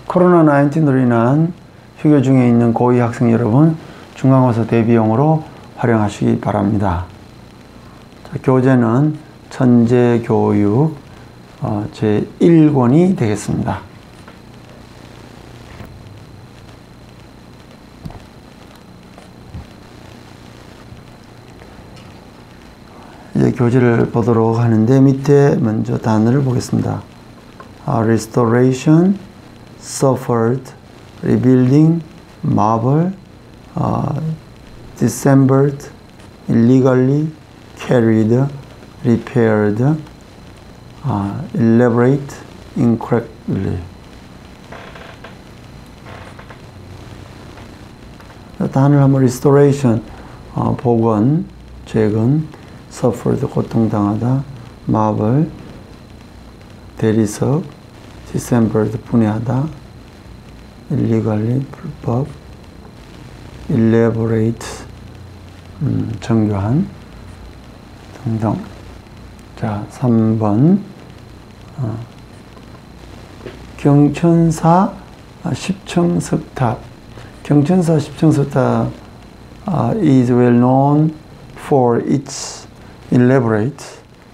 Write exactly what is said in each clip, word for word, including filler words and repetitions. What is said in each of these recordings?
코로나 십구로 인한 휴교 중에 있는 고이 학생 여러분, 중간고사 대비용으로 활용하시기 바랍니다. 자, 교재는 천재교육 어, 제일 권이 되겠습니다. 이제 교재를 보도록 하는데, 밑에 먼저 단어를 보겠습니다. uh, Restoration, Suffered, Rebuilding, Marble, uh, Dissembled, Illegally, Carried, Repaired, uh, Elaborate, Incorrectly. 단어를 한번 Restoration, 어, 복원, 재건, Suffered, 고통당하다, Marble, 대리석, Dissembled, 분해하다, Illegally, 불법, Elaborate, 음, 정교한 등등. 자, 삼 번 어, 경천사 십층석탑. 경천사 십층석탑 uh, is well known for its elaborate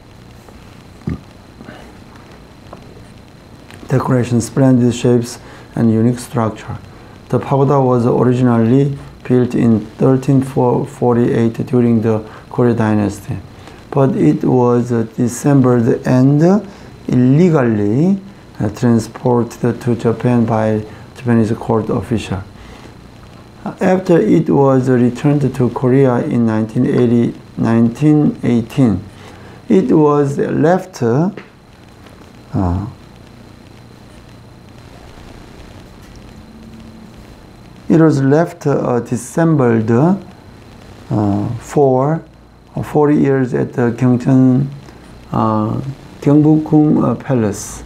decoration, splendid shapes, and unique structure. The pagoda was originally built in thirteen forty-eight during the Goryeo dynasty, but it was disassembled and illegally transported to Japan by Japanese court official. After it was returned to Korea in nineteen eighteen, it was left uh, it was left uh, disassembled uh, for forty years at the Gyeongcheon uh, Gyeongbokgung uh, Palace.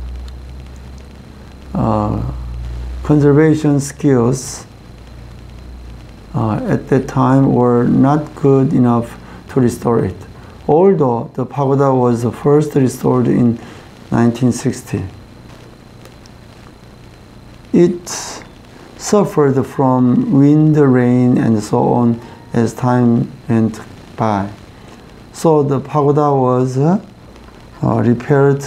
Uh, conservation skills uh, at that time were not good enough to restore it, although the pagoda was first restored in nineteen sixty. It suffered from wind, rain, and so on as time went by. So the pagoda was uh, uh, repaired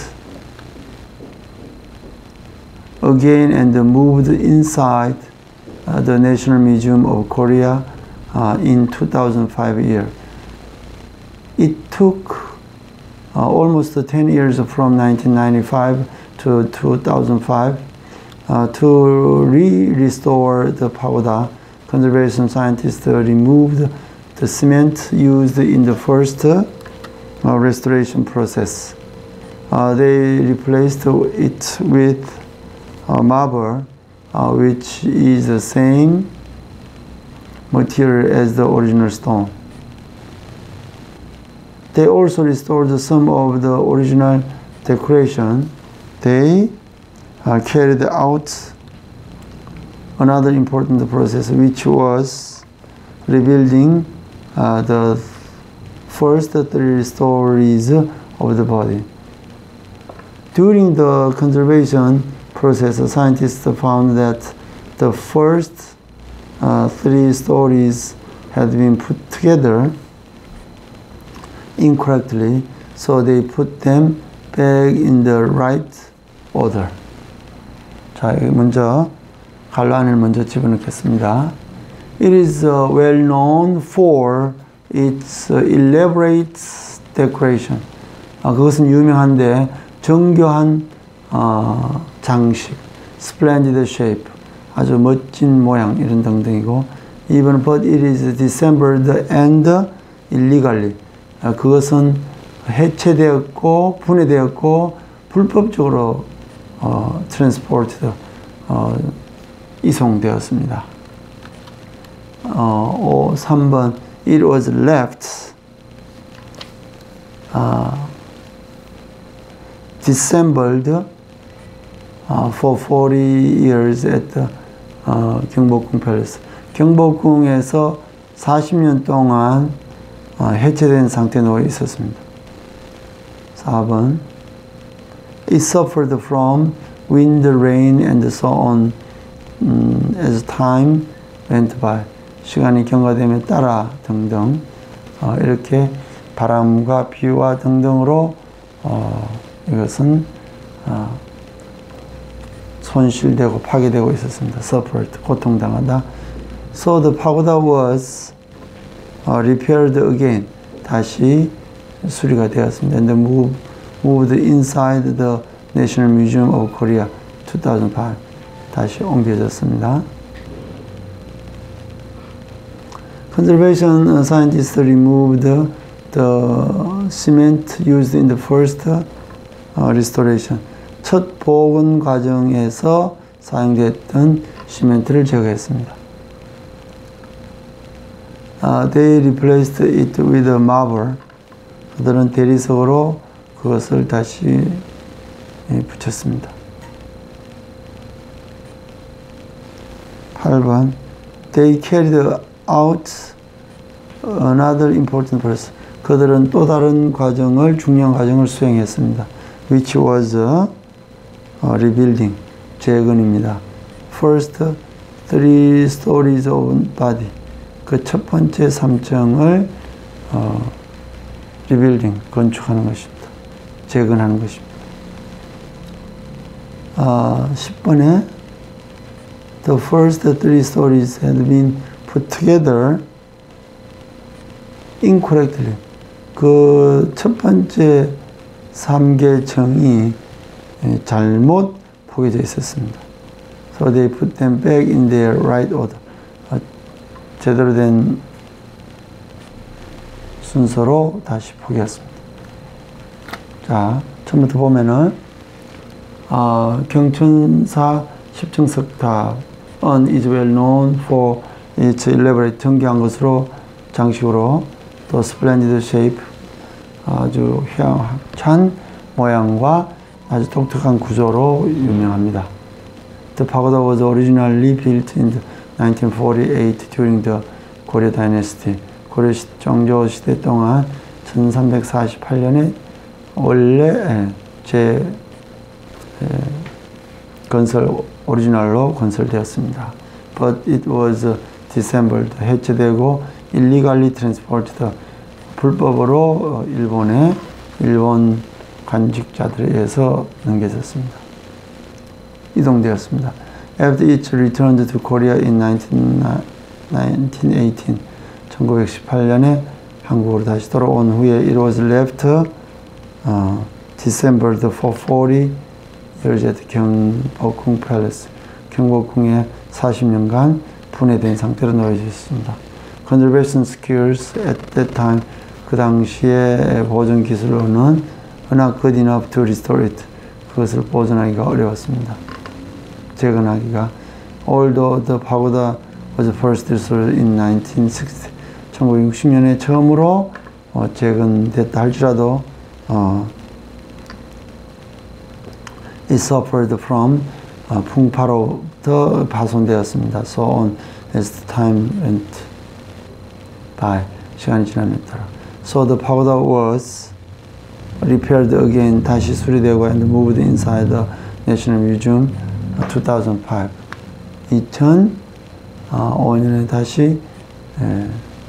again and moved inside uh, the National Museum of Korea uh, in two thousand five year. It took uh, almost ten years from nineteen ninety-five to two thousand five uh, to re-restore the pagoda. Conservation scientists uh, removed the cement used in the first uh, restoration process. Uh, they replaced it with uh, marble, uh, which is the same material as the original stone. They also restored some of the original decoration. They uh, carried out another important process, which was rebuilding uh, the first three stories of the body. During the conservation process, scientists found that the first uh, three stories had been put together incorrectly, so they put them back in the right order. 자, 여기 먼저 갈란을 먼저 집어넣겠습니다. It is uh, well known for its uh, elaborate decoration. 아, 그것은 유명한데 정교한 어, 장식, splendid shape, 아주 멋진 모양 이런 등등이고, even but it is disassembled and illegally. 아, 그것은 해체되었고 분해되었고 불법적으로 어, transported 어, 이송되었습니다. 어, 삼 번 It was left uh, disassembled uh, for forty years at the uh, 경복궁 Palace. 경복궁에서 사십 년 동안 어, 해체된 상태에 놓여 있었습니다. 사 번 It suffered from wind, rain, and so on um, as time went by. 시간이 경과됨에 따라 등등 어, 이렇게 바람과 비와 등등으로 어, 이것은 어, 손실되고 파괴되고 있었습니다. suffered, 고통당하다. So the pagoda was uh, repaired again. 다시 수리가 되었습니다. And moved, moved inside the National Museum of Korea two thousand five. 다시 옮겨졌습니다. Conservation scientists removed the cement used in the first uh, restoration. 첫 복원 과정에서 사용됐던 시멘트를 제거했습니다. Uh, they replaced it with a marble. 그들은 대리석으로 그것을 다시 예, 붙였습니다. 팔 번. They carried out another important process. 그들은 또 다른 과정을, 중요한 과정을 수행했습니다. Which was a rebuilding, 재건입니다. First, three stories of body. 그 첫 번째 삼 층을 어, rebuilding, 건축하는 것입니다. 재건하는 것입니다. 아, 십 번에 The first three stories had been put together incorrectly. 그 첫 번째 삼 개 층이 잘못 포개져 있었습니다. So they put them back in their right order. 제대로 된 순서로 다시 포개했습니다. 자, 처음부터 보면은 어, 경천사 십 층 석탑은 is well known for its elaborate 정교한 것으로 장식으로 또 splendid shape 아주 희한한 모양과 아주 독특한 구조로 유명합니다. The pagoda was originally built in nineteen forty-eight during the Goryeo Dynasty. 고려 정조 시대 동안 천삼백사십팔 년에 원래 제 건설 오리지널로 건설되었습니다. But it was disassembled, 해체되고 illegally transported, 불법으로 일본에 일본 관직자들에 의해서 넘겨졌습니다. 이동되었습니다. After it returned to Korea in nineteen eighteen, 천구백십팔 년에 한국으로 다시 돌아온 후에 it was left uh, disassembled for forty years at 경복궁 Palace. 경복궁에 사십 년간 분해된 상태로 놓여져 있습니다. Conservation skills at that time, 그 당시에 보존 기술로는 not good enough to restore it. 그것을 보존하기가 어려웠습니다. 재건하기가. Although the pagoda was first restored in nineteen sixty, 천구백육십 년에 처음으로 어, 재건됐다 할지라도 어, it suffered from 어, 풍파로부터 파손되었습니다. So on as time went by, 시간이 지남에 따라. So the pagoda was repaired again, 다시 수리되고 and moved inside the National Museum two thousand five. 이천오 년에 다시 에,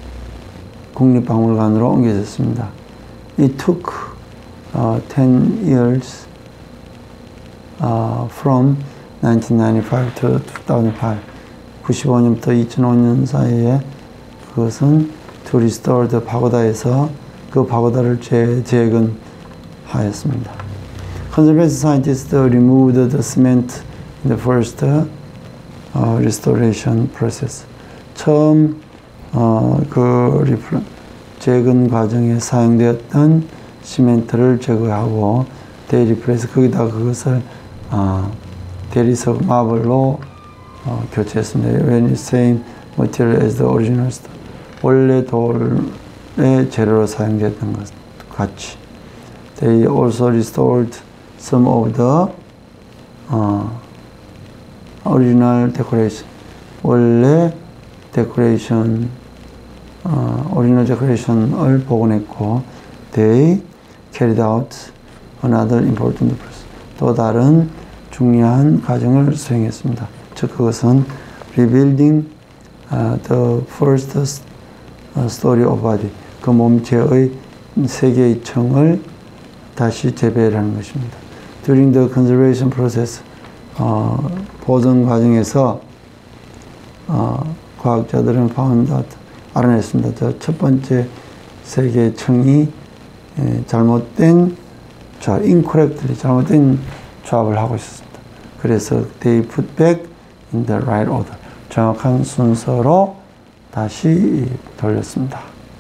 국립박물관으로 옮겨졌습니다. It took uh, ten years uh, from nineteen ninety-five to two thousand five. 구십오 년부터 이천오 년 사이에 그것은 to restore the pagoda에서 그 pagoda를 재, 재건하였습니다. Conservation scientists removed the cement in the first uh, restoration process. 처음 어, 그 리플, 재건 과정에 사용되었던 시멘트를 제거하고 they replaced, 거기다 그것을 어, 대리석 마블로 어, 교체했습니다. When the same material as the original stone. 원래 돌의 재료로 사용됐던 것 같이. They also restored some of the uh, original decoration. 원래 decoration, uh, original decoration을 복원했고, they carried out another important process. 또 다른 중요한 과정을 수행했습니다. 즉 그것은 rebuilding uh, the first story of body, 그 몸체의 세계의 층을 다시 재배하는 것입니다. During the conservation process, 어, 보존 과정에서 어, 과학자들은 found out, 알아냈습니다. 저 첫 번째 세계의 층이 에, 잘못된 자, incorrectly, 잘못된 조합을 하고 있었습니다. 그래서 they put back in the right order, 정확한 순서로 다시 돌렸습니다.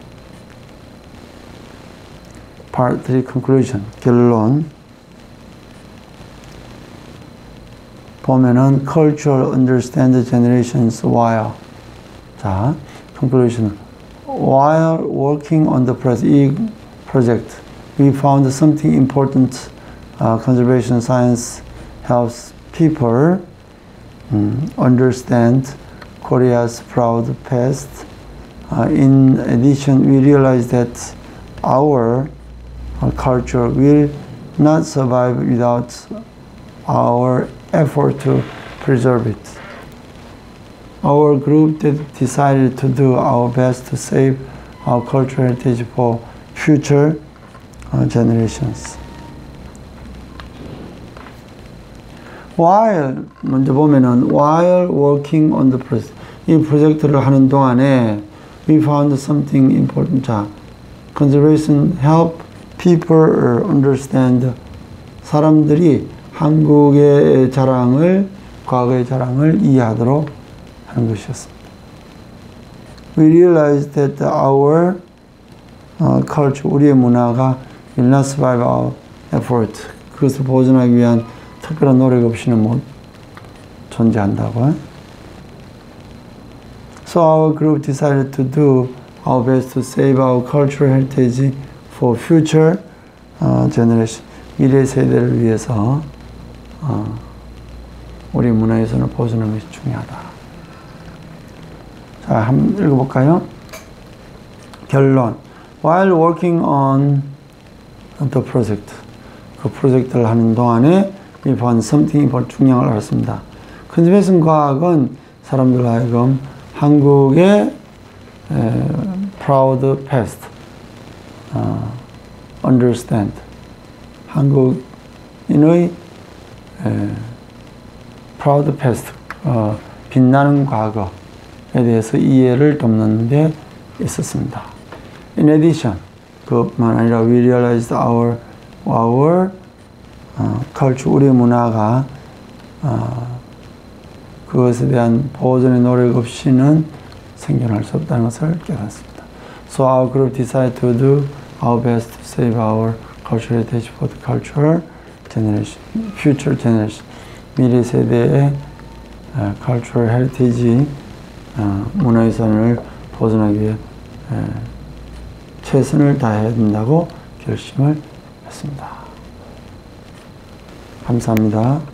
Part three conclusion, 결론. 보면은 cultural understand the generations while, 자, conclusion. While working on the project, we found something important. Uh, conservation science helps people um, understand Korea's proud past. Uh, in addition, we realized that our uh, culture will not survive without our effort to preserve it. Our group decided to do our best to save our cultural heritage for future uh, generations. While, 먼저 보면은 while working on the project, 이 프로젝트를 하는 동안에 we found something important. 자, conservation help people understand, 사람들이 한국의 자랑을, 과거의 자랑을 이해하도록 하는 것이었습니다. We realized that our uh, culture, 우리의 문화가 will not survive our effort. 그것을 보존하기 위한 특별한 노력 없이는 못 존재한다고. So our group decided to do our best to save our cultural heritage for future uh, generation. 미래 세대를 위해서 어, 우리 문화유산을 보존하는 것이 중요하다. 자, 한번 읽어볼까요? 결론. While working on the project, 그 프로젝트를 하는 동안에 we found something important, 중요한 걸 알았습니다. 컨ser베이션 과학은 사람들 하여금 한국의 에, proud past, 어, understand, 한국인의 에, proud past, 어, 빛나는 과거에 대해서 이해를 돕는 데 있었습니다. In addition, 그뿐만 아니라 we realized our, our 어, culture, 우리 문화가 어, 그것에 대한 보존의 노력 없이는 생존할 수 없다는 것을 깨닫습니다. So our group decided to do our best to save our cultural heritage for the cultural generation, future generation. 미래 세대의 어, cultural heritage, 어, 문화유산을 보존하기 위해 에, 최선을 다해야 된다고 결심을 했습니다. 감사합니다.